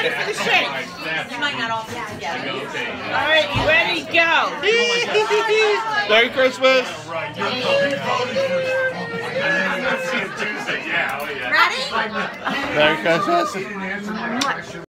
ready for the shake? You might not all be together. All right, you ready? Go. Merry Christmas. Ready? Merry Christmas.